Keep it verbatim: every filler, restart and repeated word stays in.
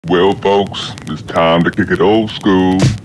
Well, folks, it's time to kick it old school.